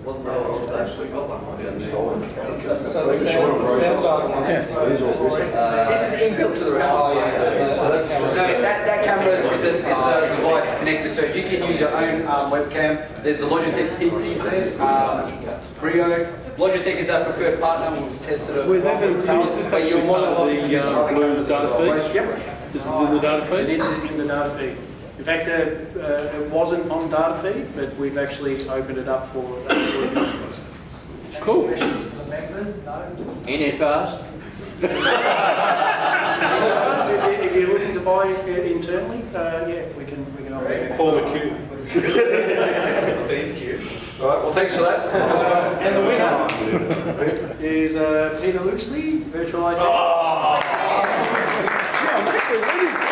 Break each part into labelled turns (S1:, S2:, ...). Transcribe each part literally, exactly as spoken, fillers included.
S1: Well, no, I've actually got one.
S2: So the sound, the sound bar one.
S1: Uh, this is inbuilt to the router.
S2: Oh yeah. So that's
S1: No, that, that camera is a, it's a device connected, so you can use your own um, webcam. There's the Logitech P T Z, um, Brio. Logitech is our preferred partner. We've tested it.
S3: With that, is this
S1: But you're
S3: actually
S1: more
S3: part
S1: than
S3: of the
S1: welcome
S3: um,
S1: to use
S3: Bloom
S1: other
S3: data
S1: cameras as
S3: feed?
S1: well.
S3: Yep. This is in the data
S4: It
S3: feed?
S4: is in the data feed. In fact, uh, uh, it wasn't on data feed, but we've actually opened it up for uh, for customers.
S3: Cool.
S5: For the members, no.
S6: N F Rs?
S4: if, if you're looking to buy it internally, uh, yeah, we can we can offer it.
S3: Form a queue.
S1: Thank you. All right, well, thanks for that.
S4: And the winner is uh, Peter Loosley, Virtual I T.
S3: Oh. Yeah, I'm actually ready.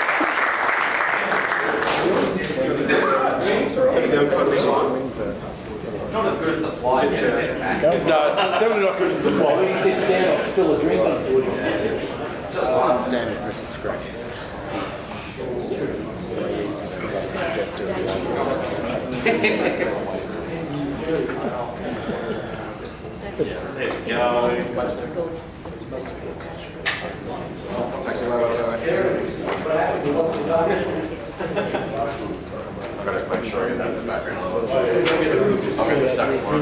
S1: Not as good as the fly.
S3: No, it's definitely not good as the fly.
S6: When he sits down, I'll spill a drink on it.
S1: Just one.
S7: Damn it, Chris, it's great.
S1: Actually, wait, wait, wait. I've got to make sure I get that in the background. I'm going to be stuck for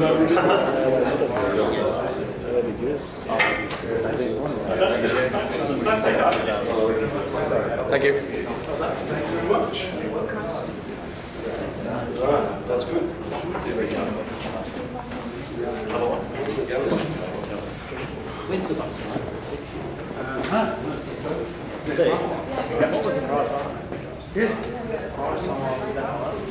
S1: Thank you.
S3: Very much. Alright, that's good.
S6: When's the bus, mate?
S7: Steve. What was the price on it?
S5: Price on that one.